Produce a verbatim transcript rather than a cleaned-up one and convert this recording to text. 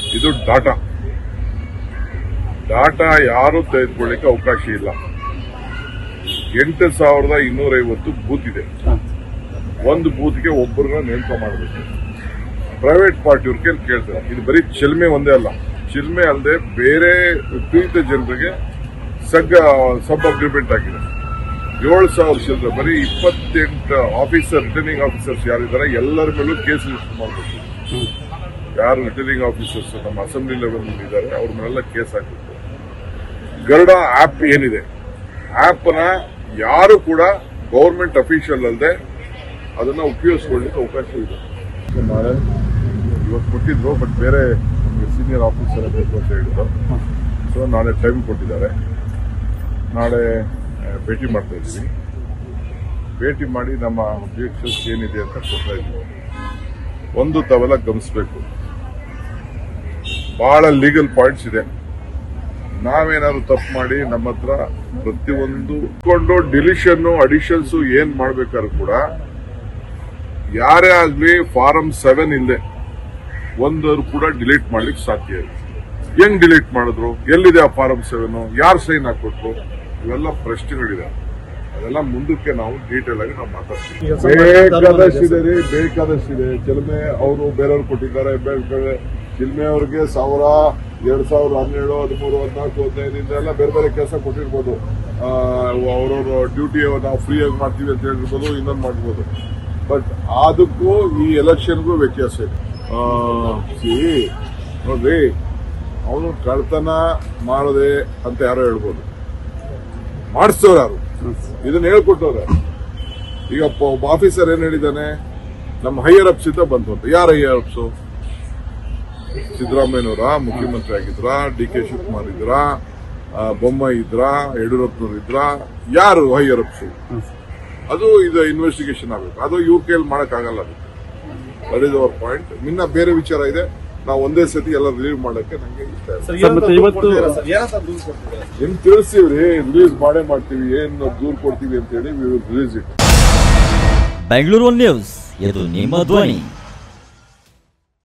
ಇದು data data ಯಾರು ತೆಗೆದುಕೊಳ್ಳಿಕ್ಕೆ ಅವಕಾಶ ಇಲ್ಲ. ಎಂಟು ಸಾವಿರದ ಇನ್ನೂರ ಐವತ್ತು ಬೂತ್ ಇದೆ. ಒಂದು ಬೂತ್ಗೆ ಒಬ್ಬರನ್ನ ನೇಮಕ ಮಾಡಬೇಕು. ಪ್ರೈವೇಟ್ ಪಾರ್ಟಿಯವ್ರ ಕೇಳಿ ಕೇಳ್ತಾರೆ. ಇದು ಬರೀ ಚಿಲ್ಮೆ ಒಂದೇ ಅಲ್ಲ, ಚಿಲ್ಮೆ ಅಲ್ಲದೆ ಬೇರೆ ಪೀಡಿತ ಜನರಿಗೆ ಸಗ್ ಸಬ್ ಅಗ್ರಿಮೆಂಟ್ ಆಗಿದೆ. ಏಳು ಸಾವಿರ ಚಿಲ್ಲರೆ ಬರೀ ಇಪ್ಪತ್ತೆಂಟು ಆಫೀಸರ್ ರಿಟರ್ನಿಂಗ್ ಆಫೀಸರ್ಸ್ ಯಾರಿದ್ದಾರೆ ಎಲ್ಲರ ಮೇಲೂ ಕೇಸ್ ರಿಜಿಸ್ಟರ್ ಮಾಡಬೇಕು. ಯಾರು ರಿಟರ್ನಿಂಗ್ ಆಫೀಸರ್ಸ್ ನಮ್ಮ ಅಸೆಂಬ್ಲಿ ಲೆವೆಲ್ ಇದ್ದಾರೆ ಅವ್ರ ಮೇಲೆಲ್ಲ ಕೇಸ್ ಹಾಕಬೇಕು. ಗರುಡ ಆಪ್ ಏನಿದೆ, ಆಪ್ ನ ಯಾರು ಕೂಡ ಗೌರ್ಮೆಂಟ್ ಅಫಿಷಿಯಲ್ ಅಲ್ಲದೆ ಅದನ್ನ ಉಪಯೋಗಿಸಿಕೊಳ್ಳಿಕ್ಕೆ ಅವಕಾಶ ಇದೆ. ನಾಳೆ ಇವತ್ತು ಕೊಟ್ಟಿದ್ರು, ಬಟ್ ಬೇರೆ ಸೀನಿಯರ್ ಆಫೀಸರ್ ಬೇಕು ಅಂತ ಹೇಳಿದ್ರು. ಸೊ ನಾಳೆ ಟೈಮ್ ಕೊಟ್ಟಿದ್ದಾರೆ. ನಾಳೆ ಭೇಟಿ ಮಾಡ್ತಾ ಇದ್ದೀವಿ. ಭೇಟಿ ಮಾಡಿ ನಮ್ಮ ಅಬ್ಜೆಕ್ಷನ್ಸ್ ಏನಿದೆ ಅಂತ ಕೊಡ್ತಾ ಇದ್ದೀವಿ. ಒಂದು ತಾವೆಲ್ಲ ಗಮನಿಸಬೇಕು, ಬಹಳ ಲೀಗಲ್ ಪಾಯಿಂಟ್ಸ್ ಇದೆ. ನಾವೇನಾದ್ರು ತಪ್ಪು ಮಾಡಿ ನಮ್ಮ ಹತ್ರ ಪ್ರತಿಯೊಂದು ಕೊಂಡು ಡಿಲಿಷನ್ ಅಡಿಷನ್ಸ್ ಏನ್ ಮಾಡ್ಬೇಕಾದ್ರೂ ಕೂಡ ಯಾರೇ ಆಗ್ಲಿ ಫಾರಂ ಸೆವೆನ್ ಇಲ್ಲದೆ ಒಂದವರು ಕೂಡ ಡಿಲೀಟ್ ಮಾಡ್ಲಿಕ್ಕೆ ಸಾಧ್ಯ ಇಲ್ಲ. ಹೆಂಗ್ ಡಿಲೀಟ್ ಮಾಡಿದ್ರು, ಎಲ್ಲಿದೆ ಆ ಫಾರಂ ಸೆವೆನ್, ಯಾರು ಸೈನ್ ಹಾಕೊಟ್ರು, ಇವೆಲ್ಲ ಪ್ರಶ್ನೆಗಳಿದೆ. ಅದೆಲ್ಲ ಮುಂದಕ್ಕೆ ನಾವು ಡೀಟೇಲ್ ಆಗಿ ನಾವು ಮಾತಾಡ್ತೀವಿ. ಬೇಕಾದಷ್ಟಿದೆ ರೀ, ಬೇಕಾದಷ್ಟಿದೆ. ಚಿಲ್ಮೆ ಅವರು ಬೇರೆಯವ್ರು ಕೊಟ್ಟಿದ್ದಾರೆ. ಚಿಲ್ಮೆ ಅವ್ರಿಗೆ ಸಾವಿರ ಎರಡ್ ಸಾವಿರದ ಹನ್ನೆರಡು ಹದಿಮೂರು ಹದಿನಾಲ್ಕು ಹದಿನೈದರಿಂದ ಎಲ್ಲ ಬೇರೆ ಬೇರೆ ಕೆಲಸ ಕೊಟ್ಟಿರ್ಬೋದು. ಅವ್ರವ್ರ ಡ್ಯೂಟಿ ನಾವು ಫ್ರೀಯಾಗಿ ಮಾಡ್ತೀವಿ ಅಂತ ಹೇಳಿರ್ಬೋದು, ಇನ್ನೊಂದು ಮಾಡ್ಬೋದು. ಬಟ್ ಅದಕ್ಕೂ ಈ ಎಲೆಕ್ಷನ್ಗೂ ವ್ಯತ್ಯಾಸ ಇದೆ. ಸಿ ನೋಡ್ರಿ, ಅವನು ಕಳ್ತನ ಮಾಡದೆ ಅಂತ ಯಾರೋ ಹೇಳ್ಬೋದು, ಮಾಡಿಸ್ತವ್ರು ಯಾರು, ಇದನ್ನ ಹೇಳ್ಕೊಟ್ಟವ್ರೆ. ಈಗ ಒಬ್ಬ ಆಫೀಸರ್ ಏನ್ ಹೇಳಿದ್ದಾನೆ, ನಮ್ಮ ಹೈಯರ್ ಅಪ್ಸ್ ಇಂದ ಬಂತು ಅಂತ. ಯಾರು ಹೈಯರ್ ಅಪ್ಸು? ಸಿದ್ದರಾಮಯ್ಯನವರ ಮುಖ್ಯಮಂತ್ರಿ ಆಗಿದ್ರ, ಡಿ ಕೆ ಶಿವಕುಮಾರ್ ಇದ್ರ, ಬೊಮ್ಮಾಯಿ ಇದ್ರ, ಯಡಿಯೂರಪ್ಪನವ್ರು ಇದ್ರ, ಯಾರು ಹೈಯರ್ ಅಪ್ಸು? ಅದು ಇದು ಇನ್ವೆಸ್ಟಿಗೇಷನ್ ಆಗಬೇಕು. ಅದು ಇವ್ರ ಕೈಯಲ್ಲಿ ಮಾಡಕ್ಕಾಗಲ್ಲ. That is our point. ಇನ್ನ ಬೇರೆ ವಿಚಾರ ಇದೆ. ನಾವು ಒಂದೇ ಸತಿ ಎಲ್ಲ ರಿಲೀವ್ ಮಾಡಕ್ಕೆ ನಂಗೆ ಇಷ್ಟ ಇಲ್ಲ. ಹೆಂಗ್ ತಿಳಿಸ್ತೀವ್ರಿ, ರಿಲೀಸ್ ಮಾಡೇ ಮಾಡ್ತೀವಿ. ಏನ್ ದೂರ್ ಕೊಡ್ತೀವಿ ಅಂತ ಹೇಳಿ ರಿಲೀಸ್ ಇಟ್. ಬೆಂಗಳೂರು ನ್ಯೂಸ್, ಇದು ನಿಮ್ಮ ಧ್ವನಿ.